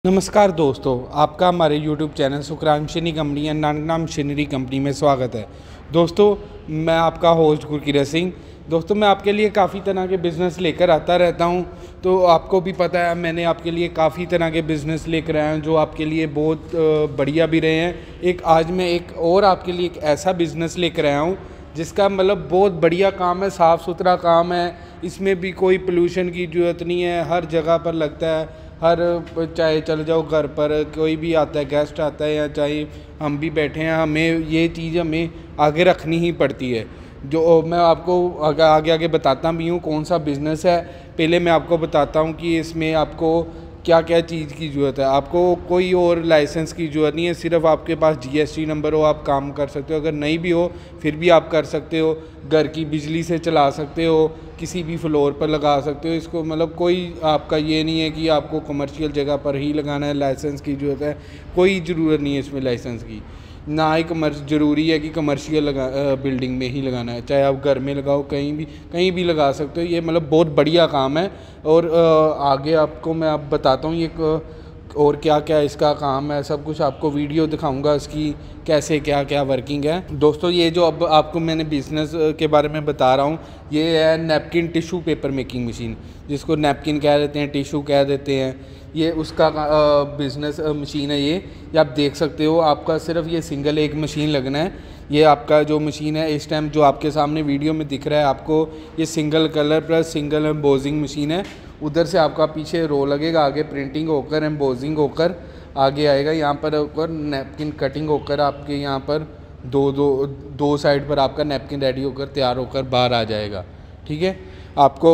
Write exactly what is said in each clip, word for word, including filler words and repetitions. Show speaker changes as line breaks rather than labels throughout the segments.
नमस्कार दोस्तों, आपका हमारे YouTube channel Sukran machinery company या नाम मशीनरी कंपनी में स्वागत है। दोस्तों, मैं आपका होस्ट गुरकीरत सिंह। दोस्तों, मैं आपके लिए काफ़ी तरह के बिज़नेस लेकर आता रहता हूं, तो आपको भी पता है मैंने आपके लिए काफ़ी तरह के बिज़नेस लेकर आया हूं जो आपके लिए बहुत बढ़िया भी रहे हैं। एक आज मैं एक और आपके लिए एक ऐसा बिज़नेस लेकर आया हूँ जिसका मतलब बहुत बढ़िया काम है, साफ़ सुथरा काम है। इसमें भी कोई पोल्यूशन की ज़रूरत नहीं है, हर जगह पर लगता है। हर चाहे चल जाओ घर पर कोई भी आता है, गेस्ट आता है या चाहे हम भी बैठे हैं, हमें ये चीज़ हमें आगे रखनी ही पड़ती है। जो मैं आपको आगे आगे आगे बताता भी हूँ कौन सा बिज़नेस है। पहले मैं आपको बताता हूँ कि इसमें आपको क्या क्या चीज़ की ज़रूरत है। आपको कोई और लाइसेंस की ज़रूरत नहीं है, सिर्फ आपके पास जीएसटी नंबर हो आप काम कर सकते हो। अगर नहीं भी हो फिर भी आप कर सकते हो। घर की बिजली से चला सकते हो, किसी भी फ्लोर पर लगा सकते हो इसको। मतलब कोई आपका ये नहीं है कि आपको कमर्शियल जगह पर ही लगाना है, लाइसेंस की ज़रूरत है। कोई ज़रूरत नहीं है इसमें लाइसेंस की, ना ही कमर्श ज़रूरी है कि कमर्शियल लगा बिल्डिंग में ही लगाना है। चाहे आप घर में लगाओ, कहीं भी कहीं भी लगा सकते हो। ये मतलब बहुत बढ़िया काम है। और आगे आपको मैं आप बताता हूँ ये और क्या क्या इसका काम है, सब कुछ आपको वीडियो दिखाऊंगा इसकी कैसे क्या क्या वर्किंग है। दोस्तों, ये जो अब आपको मैंने बिज़नेस के बारे में बता रहा हूँ ये है napkin tissue paper making machine, जिसको नैपकिन कह देते हैं, टिशू कह देते हैं। ये उसका बिज़नेस मशीन है। ये ये आप देख सकते हो, आपका सिर्फ ये सिंगल एक मशीन लगना है। ये आपका जो मशीन है इस टाइम जो आपके सामने वीडियो में दिख रहा है आपको, ये single colour plus single embossing machine है। उधर से आपका पीछे रो लगेगा, आगे प्रिंटिंग होकर एम्बोजिंग होकर आगे आएगा। यहाँ पर होकर नैपकिन कटिंग होकर आपके यहाँ पर दो दो दो साइड पर आपका नैपकिन रेडी होकर तैयार होकर बाहर आ जाएगा। ठीक है, आपको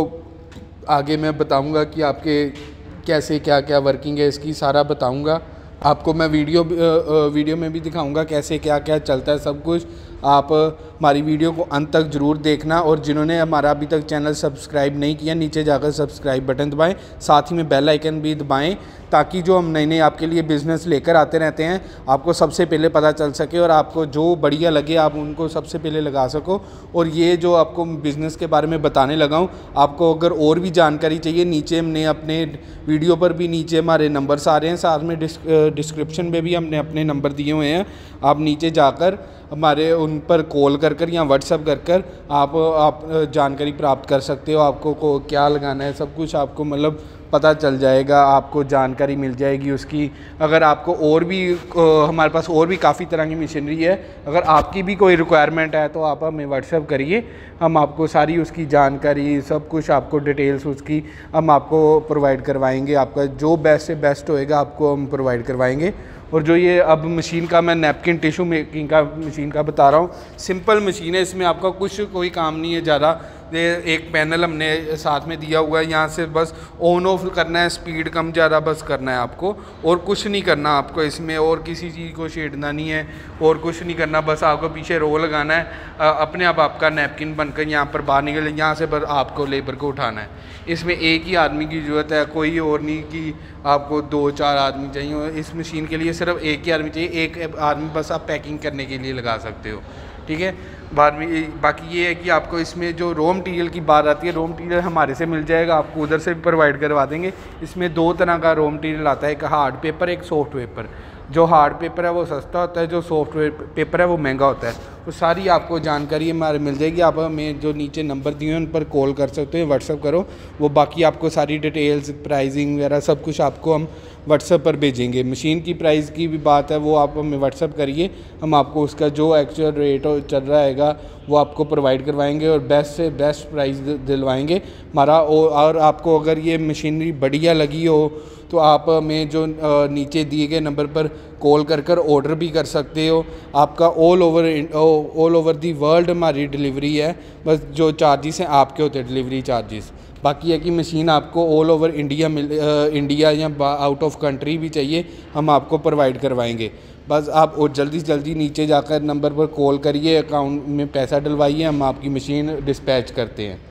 आगे मैं बताऊँगा कि आपके कैसे क्या क्या वर्किंग है इसकी, सारा बताऊँगा आपको। मैं वीडियो वीडियो में भी दिखाऊंगा कैसे क्या क्या चलता है सब कुछ। आप हमारी वीडियो को अंत तक ज़रूर देखना, और जिन्होंने हमारा अभी तक चैनल सब्सक्राइब नहीं किया नीचे जाकर सब्सक्राइब बटन दबाएं, साथ ही में बेल आइकन भी दबाएं, ताकि जो हम नए नए आपके लिए बिज़नेस लेकर आते रहते हैं आपको सबसे पहले पता चल सके और आपको जो बढ़िया लगे आप उनको सबसे पहले लगा सको। और ये जो आपको बिज़नेस के बारे में बताने लगा हूँ, आपको अगर और भी जानकारी चाहिए नीचे हमने अपने वीडियो पर भी नीचे हमारे नंबर्स आ रहे हैं, साथ में डिस्क्रिप्शन में भी हमने अपने नंबर दिए हुए हैं। आप नीचे जाकर हमारे उन पर कॉल कर कर या व्हाट्सअप कर कर आप आप जानकारी प्राप्त कर सकते हो। आपको को क्या लगाना है सब कुछ आपको मतलब पता चल जाएगा, आपको जानकारी मिल जाएगी उसकी। अगर आपको और भी हमारे पास और भी काफ़ी तरह की मशीनरी है, अगर आपकी भी कोई रिक्वायरमेंट है तो आप हमें व्हाट्सअप करिए, हम आपको सारी उसकी जानकारी सब कुछ आपको डिटेल्स उसकी हम आपको प्रोवाइड करवाएंगे। आपका जो बेस्ट से बेस्ट होएगा आपको हम प्रोवाइड करवाएंगे। और जो ये अब मशीन का मैं नैपकिन टिशू मेकिंग का मशीन का बता रहा हूँ, सिंपल मशीन है, इसमें आपका कुछ कोई काम नहीं है ज़्यादा। ये एक पैनल हमने साथ में दिया हुआ है, यहाँ से बस ऑन ऑफ करना है, स्पीड कम ज़्यादा बस करना है आपको, और कुछ नहीं करना आपको इसमें, और किसी चीज़ को छेड़ना नहीं है और कुछ नहीं करना। बस आपको पीछे रो लगाना है, अपने आप आपका नैपकिन बनकर यहाँ पर बाहर निकले, यहाँ से बस आपको लेबर को उठाना है। इसमें एक ही आदमी की ज़रूरत है, कोई और नहीं कि आपको दो चार आदमी चाहिए। इस मशीन के लिए सिर्फ एक ही आदमी चाहिए, एक आदमी बस आप पैकिंग करने के लिए लगा सकते हो। ठीक है, बाद में बाकी ये है कि आपको इसमें जो रॉ मटेरियल की बात आती है, रॉ मटेरियल हमारे से मिल जाएगा, आपको उधर से भी प्रोवाइड करवा देंगे। इसमें दो तरह का रॉ मटेरियल आता है, एक हार्ड पेपर एक सॉफ्ट पेपर। जो हार्ड पेपर है वो सस्ता होता है, जो सॉफ्ट पेपर है वो महंगा होता है। वो सारी आपको जानकारी हमारे मिल जाएगी। आप हमें जो नीचे नंबर दिए हैं उन पर कॉल कर सकते हो, व्हाट्सअप करो, वो बाकी आपको सारी डिटेल्स प्राइसिंग वगैरह सब कुछ आपको हम व्हाट्सएप पर भेजेंगे। मशीन की प्राइस की भी बात है वो आप हमें व्हाट्सएप करिए, हम आपको उसका जो एक्चुअल रेट चल रहा है वो आपको प्रोवाइड करवाएंगे और बेस्ट से बेस्ट प्राइस दिलवाएंगे हमारा। और आपको अगर ये मशीनरी बढ़िया लगी हो तो आप हमें जो नीचे दिए गए नंबर पर कॉल कर कर ऑर्डर भी कर सकते हो। आपका all over all over the world हमारी डिलीवरी है, बस जो चार्जेस हैं आपके होते हैं डिलीवरी चार्जेस। बाकी है कि मशीन आपको ऑल ओवर इंडिया मिल इंडिया या आउट ऑफ कंट्री भी चाहिए हम आपको प्रोवाइड करवाएंगे। बस आप और जल्दी से जल्दी नीचे जाकर नंबर पर कॉल करिए, अकाउंट में पैसा डलवाइए, हम आपकी मशीन डिस्पैच करते हैं।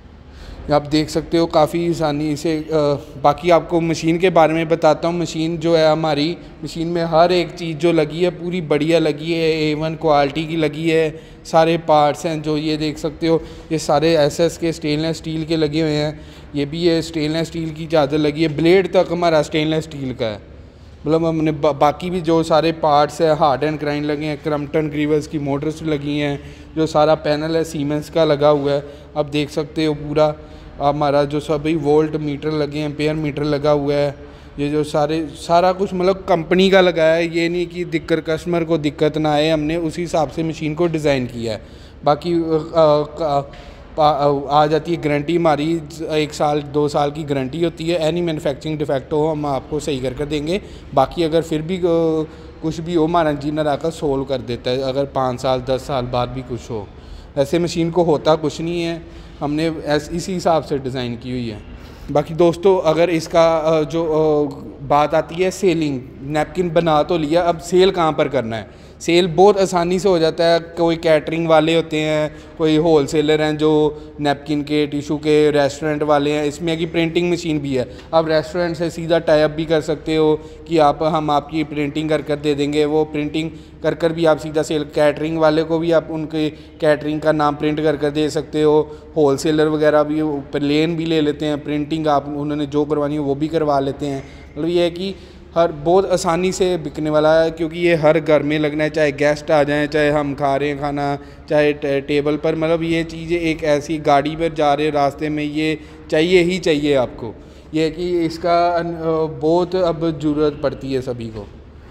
आप देख सकते हो काफ़ी आसानी से। बाकी आपको मशीन के बारे में बताता हूँ। मशीन जो है हमारी मशीन में हर एक चीज़ जो लगी है पूरी बढ़िया लगी है, ए वन क्वालिटी की लगी है। सारे पार्ट्स हैं जो ये देख सकते हो, ये सारे एस एस के स्टेनलेस स्टील के लगे हुए हैं। ये भी है स्टेनलेस स्टील की चादर लगी है, ब्लेड तक हमारा स्टेनलेस स्टील का है। मतलब हमने बा, बाकी भी जो सारे पार्ट्स है हार्ड एंड ग्राइंड लगे हैं, क्रम्पटन ग्रीवर्स की मोटर्स लगी हैं, जो सारा पैनल है सीमेंस का लगा हुआ है। आप देख सकते हो पूरा हमारा जो सभी वोल्ट मीटर लगे हैं, एम्पेयर मीटर लगा हुआ है। ये जो सारे सारा कुछ मतलब कंपनी का लगाया है, ये नहीं कि दिक्कत कस्टमर को दिक्कत ना आए, हमने उसी हिसाब से मशीन को डिज़ाइन किया है। बाकी आ, आ, आ जाती है गारंटी हमारी, एक साल दो साल की गारंटी होती है। एनी मैन्युफैक्चरिंग डिफेक्ट हो हम आपको सही कर कर देंगे। बाकी अगर फिर भी कुछ भी हो हमारा इंजीनियर आकर सोल्व कर देता है, अगर पाँच साल दस साल बाद भी कुछ हो। ऐसे मशीन को होता कुछ नहीं है, हमने इसी हिसाब से डिज़ाइन की हुई है। बाकी दोस्तों अगर इसका जो बात आती है सेलिंग, नैपकिन बना तो लिया, अब सेल कहाँ पर करना है। सेल बहुत आसानी से हो जाता है। कोई कैटरिंग वाले होते हैं, कोई होल सेलर हैं जो नैपकिन के टिशू के, रेस्टोरेंट वाले हैं। इसमें की प्रिंटिंग मशीन भी है, आप रेस्टोरेंट से सीधा टाई अप भी कर सकते हो कि आप हम आपकी प्रिंटिंग कर कर दे देंगे। वो प्रिंटिंग कर कर भी आप सीधा सेल, कैटरिंग वाले को भी आप उनके कैटरिंग का नाम प्रिंट कर कर दे सकते हो। होल सेलर वगैरह भी प्लेन भी ले लेते हैं, प्रिंटिंग आप उन्होंने जो करवानी हो वो भी करवा लेते हैं। मतलब ये है कि हर बहुत आसानी से बिकने वाला है, क्योंकि ये हर घर में लगना है, चाहे गेस्ट आ जाएं, चाहे हम खा रहे हैं खाना, चाहे टेबल पर। मतलब ये चीज़ें एक ऐसी गाड़ी पर जा रहे रास्ते में ये चाहिए ही चाहिए आपको। ये है कि इसका बहुत अब ज़रूरत पड़ती है सभी को।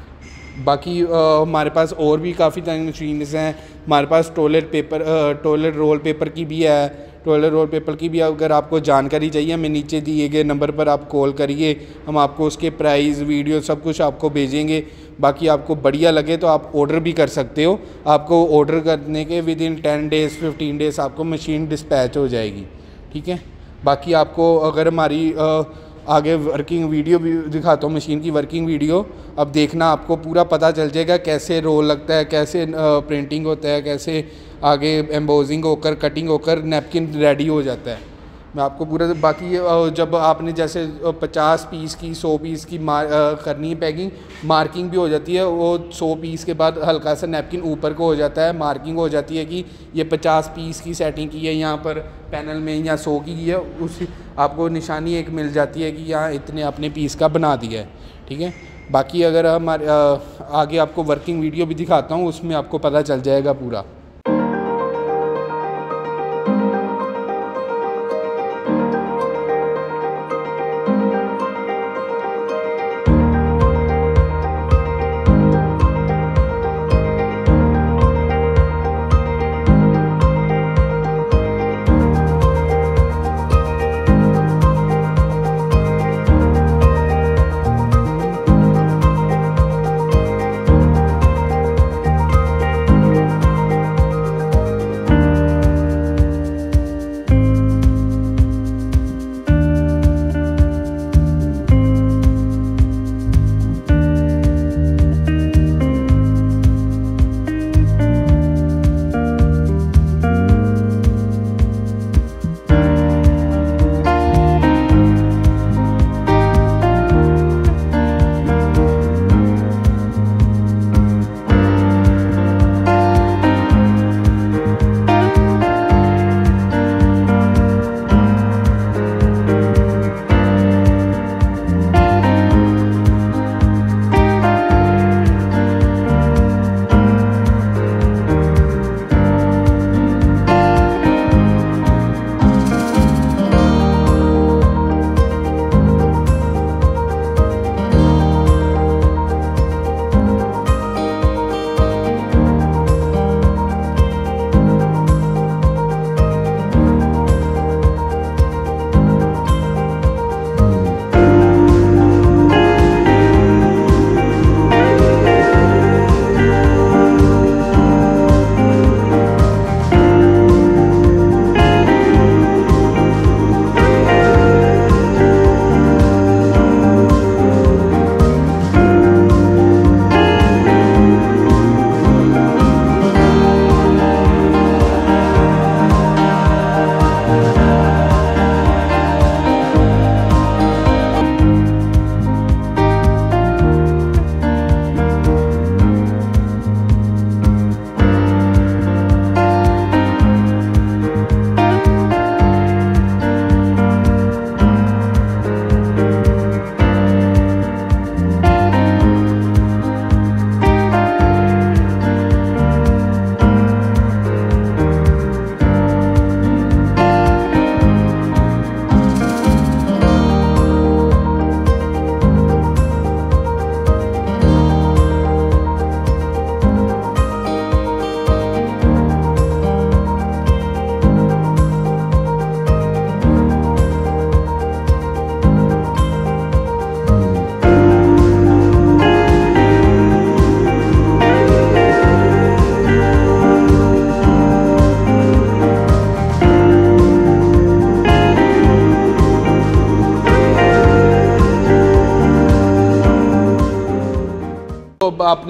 बाकी हमारे पास और भी काफ़ी सारी मशीन्स हैं। हमारे पास toilet paper, toilet roll paper की भी है। टॉयलेट रोल पेपर की भी अगर आपको जानकारी चाहिए, हमें नीचे दिए गए नंबर पर आप कॉल करिए, हम आपको उसके प्राइस वीडियो सब कुछ आपको भेजेंगे। बाकी आपको बढ़िया लगे तो आप ऑर्डर भी कर सकते हो। आपको ऑर्डर करने के within ten days fifteen days आपको मशीन डिस्पैच हो जाएगी, ठीक है। बाकी आपको अगर हमारी आ, आगे वर्किंग वीडियो भी दिखाता हूँ, मशीन की वर्किंग वीडियो, अब देखना आपको पूरा पता चल जाएगा कैसे रोल लगता है, कैसे प्रिंटिंग होता है, कैसे आगे एम्बोजिंग होकर कटिंग होकर नैपकिन रेडी हो जाता है। मैं आपको पूरा, बाकी जब आपने जैसे पचास पीस की सौ पीस की मार करनी है पैकिंग, मार्किंग भी हो जाती है। वो सौ पीस के बाद हल्का सा नैपकिन ऊपर को हो जाता है, मार्किंग हो जाती है कि ये पचास पीस की सेटिंग की है यहाँ पर पैनल में, या सौ की है, उस आपको निशानी एक मिल जाती है कि यहाँ इतने अपने पीस का बना दिया है, ठीक है। बाकी अगर हमारे आगे आपको वर्किंग वीडियो भी दिखाता हूँ, उसमें आपको पता चल जाएगा पूरा।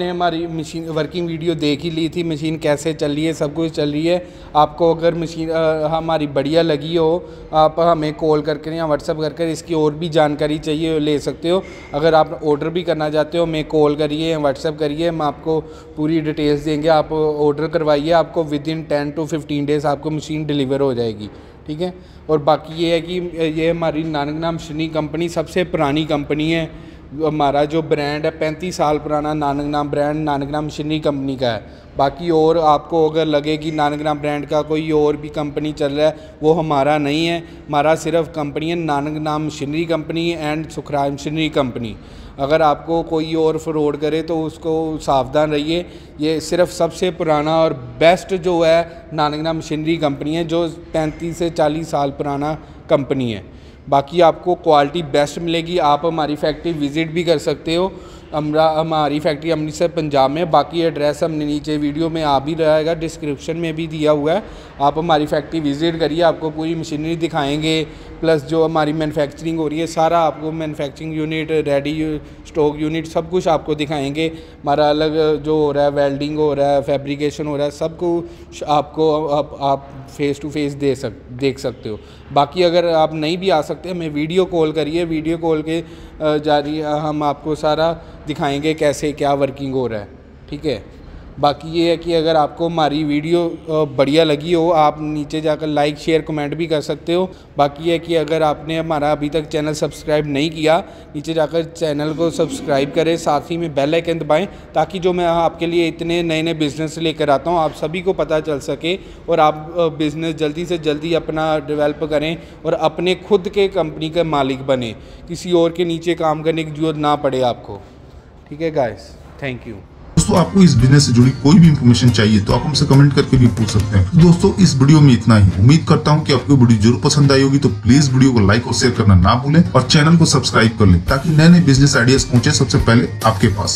आपने हमारी मशीन वर्किंग वीडियो देख ही ली थी, मशीन कैसे चल रही है, सब कुछ चल रही है। आपको अगर मशीन हमारी बढ़िया लगी हो, आप हमें कॉल करके या व्हाट्सअप करके इसकी और भी जानकारी चाहिए ले सकते हो। अगर आप ऑर्डर भी करना चाहते हो, हमें कॉल करिए या व्हाट्सअप करिए, हम आपको पूरी डिटेल्स देंगे। आप ऑर्डर करवाइए, आपको within ten to fifteen days आपको मशीन डिलीवर हो जाएगी, ठीक है। और बाकी ये है कि ये हमारी नानक नाम श्रेणी कंपनी सबसे पुरानी कंपनी है। हमारा जो ब्रांड है पैंतीस साल पुराना नानक नाम ब्रांड नानक नाम श्रेणी कंपनी का है। बाकी और आपको अगर लगे कि नानक नाम ब्रांड का कोई और भी कंपनी चल रहा है, वो हमारा नहीं है। हमारा सिर्फ कंपनी है नानक नाम श्रेणी कंपनी एंड सुखराम श्रेणी कंपनी। अगर आपको कोई और फ्रॉड करे तो उसको सावधान रहिए। ये सिर्फ सबसे पुराना और बेस्ट जो है नानक नाम मशीनरी कंपनी है, जो पैंतीस से चालीस साल पुराना कंपनी है। बाकी आपको क्वालिटी बेस्ट मिलेगी। आप हमारी फैक्ट्री विज़िट भी कर सकते हो। हमरा हमारी फैक्ट्री अमृतसर पंजाब में। बाकी एड्रेस हमने नीचे वीडियो में आ भी रहेगा, डिस्क्रिप्शन में भी दिया हुआ है। आप हमारी फैक्ट्री विज़िट करिए, आपको पूरी मशीनरी दिखाएंगे, प्लस जो हमारी मैन्युफैक्चरिंग हो रही है सारा आपको manufacturing unit, ready stock unit सब कुछ आपको दिखाएंगे। हमारा अलग जो हो रहा है, वेल्डिंग हो रहा है, फैब्रिकेशन हो रहा है, सब कुछ आपको आप, आप फेस टू फेस दे सक देख सकते हो। बाकी अगर आप नहीं भी आ सकते, हमें वीडियो कॉल करिए, वीडियो कॉल के जारी हम आपको सारा दिखाएंगे कैसे क्या वर्किंग हो रहा है, ठीक है। बाकी ये है कि अगर आपको हमारी वीडियो बढ़िया लगी हो, आप नीचे जाकर लाइक शेयर कमेंट भी कर सकते हो। बाकी ये है कि अगर आपने हमारा अभी तक चैनल सब्सक्राइब नहीं किया, नीचे जाकर चैनल को सब्सक्राइब करें, साथ ही में बेल आइकन दबाएं, ताकि जो मैं आपके लिए इतने नए नए बिज़नेस लेकर आता हूँ आप सभी को पता चल सके और आप बिज़नेस जल्दी से जल्दी अपना डेवलप करें और अपने खुद के कंपनी के मालिक बने, किसी और के नीचे काम करने की जरूरत ना पड़े आपको, ठीक है गाइस। Thank you.
दोस्तों, आपको इस बिजनेस से जुड़ी कोई भी इंफॉर्मेशन चाहिए तो आप हमसे कमेंट करके भी पूछ सकते हैं। दोस्तों, इस वीडियो में इतना ही। उम्मीद करता हूं कि आपको वीडियो जरूर पसंद आई होगी, तो प्लीज वीडियो को लाइक और शेयर करना ना भूलें और चैनल को सब्सक्राइब कर लें, ताकि नए नए बिजनेस आइडियाज पहुंचे सबसे पहले आपके पास।